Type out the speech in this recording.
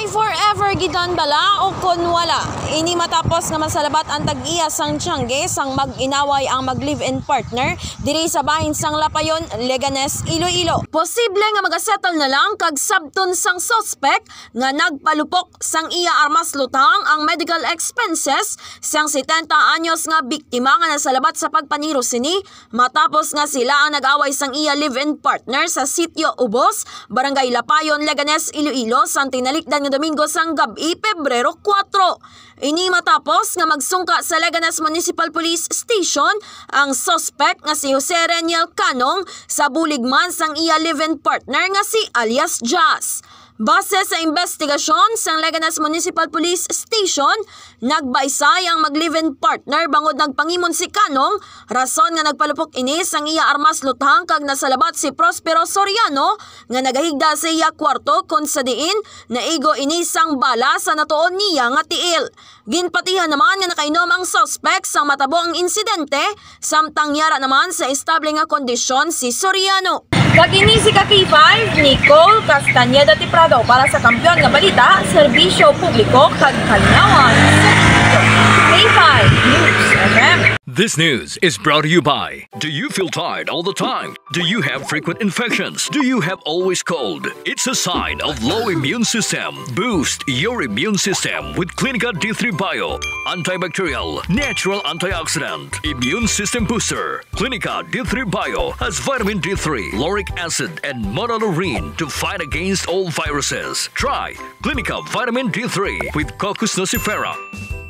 Ay forever gidan bala o kun wala. Ini matapos nga masalabat ang tag-iya sang Tiangge sang mag-inaway ang mag-live-in partner diri sa bahin sang Lapayon, Leganes, Iloilo. Posible nga Maga-Settle na lang kag sabton sang suspect nga nagpalupok sang iya armas lutang ang medical expenses sang 70 anyos nga biktima nga nasalabat sa Pagpaniro sini matapos nga sila ang nag-away sang iya live-in partner sa sitio Ubos, Barangay Lapayon, Leganes, Iloilo sang tinalikdan nga Domingo sang gabi, Pebrero 4. Ini matapos nga magsungka sa Leganes Municipal Police Station ang suspect nga si Jose Reniel Canong sa buligman sang iya live-in partner nga si alias Jazz. Base sa investigasyon sang Leganes Municipal Police Station, nagbaysay ang mag-live-in partner bangod nagpangimon si Canong, rason nga nagpalupok ini sang iya armas lutang kag nasalabat si Prospero Soriano nga nagahigda sa iya kwarto kun sa diin naigo ini sang bala sa natuon niya nga tiil. Ginpatihan naman nga nakainom ang suspect sa matabo ang insidente, samtang yara naman sa estable nga kondisyon si Soriano. Kagini si K5, Nicole Castañeda Tiprado para sa Kampiyon nga Balita, Serbisyo Publiko kag Kalinawan sa K5 News FM. This news is brought to you by: do you feel tired all the time? Do you have frequent infections? Do you have always cold? It's a sign of low immune system. Boost your immune system with Clinica D3 Bio, antibacterial, natural antioxidant, immune system booster. Clinica D3 Bio has vitamin D3, lauric acid, and monolurine to fight against all viruses. Try Clinica Vitamin D3 with Coccus nocifera.